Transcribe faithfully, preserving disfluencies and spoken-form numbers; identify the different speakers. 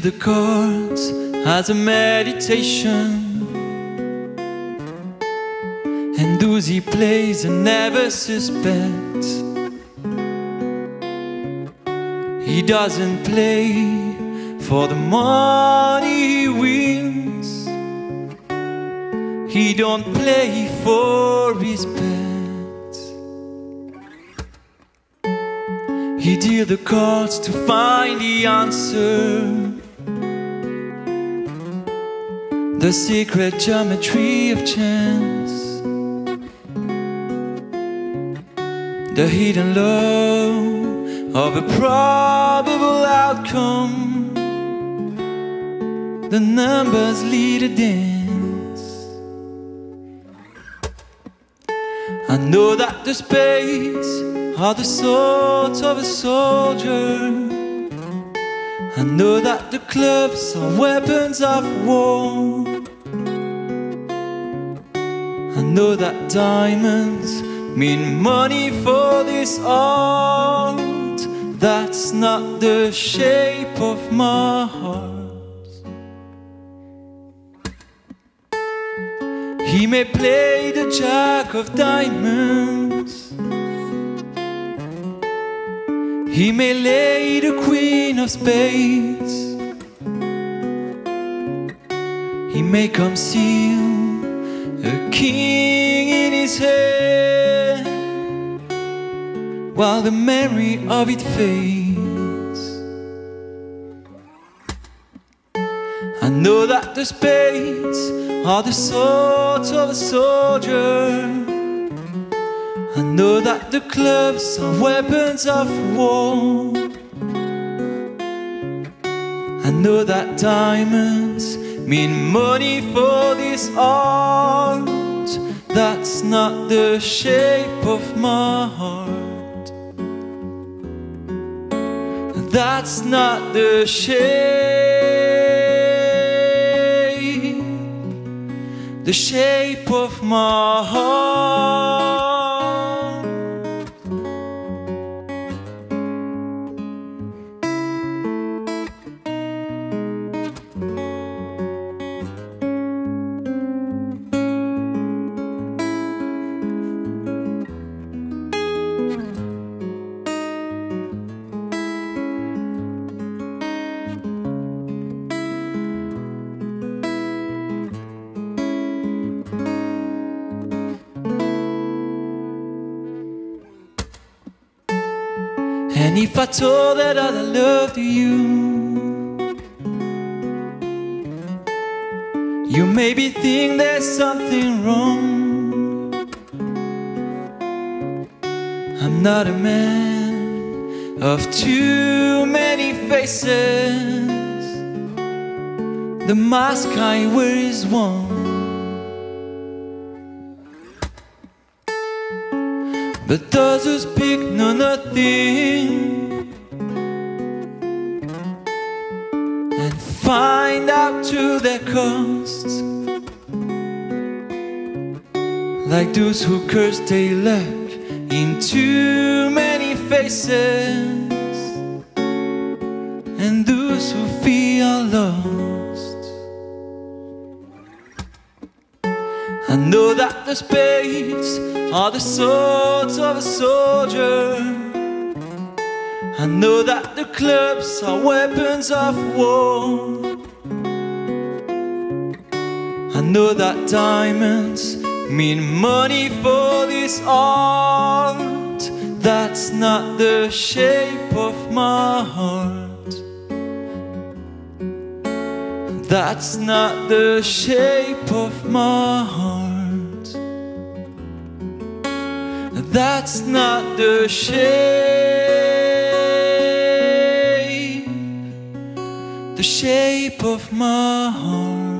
Speaker 1: deal the cards as a meditation, and those he plays and never suspects. He doesn't play for the money he wins. He don't play for respect. He deals the cards to find the answer, the secret geometry of chance, the hidden law of a probable outcome. The numbers lead a dance. I know that the spades are the swords of a soldier. I know that the clubs are weapons of war. I know that diamonds mean money for this art. That's not the shape of my heart. He may play the jack of diamonds, he may lay the queen of spades, he may conceal a king in his head while the memory of it fades. I know that the spades are the swords of a soldier. I know that the clubs are weapons of war. I know that diamonds mean money for this art. That's not the shape of my heart. That's not the shape, the shape of my heart. And if I told her that I loved you, you maybe think there's something wrong. I'm not a man of too many faces. The mask I wear is one. But those who speak know nothing and find out to their cost, like those who curse their luck in too many faces, and those who feel lost. I know that the spades are the swords of a soldier. I know that the clubs are weapons of war. I know that diamonds mean money for this art. That's not the shape of my heart. That's not the shape of my heart. That's not the shape, the shape of my heart.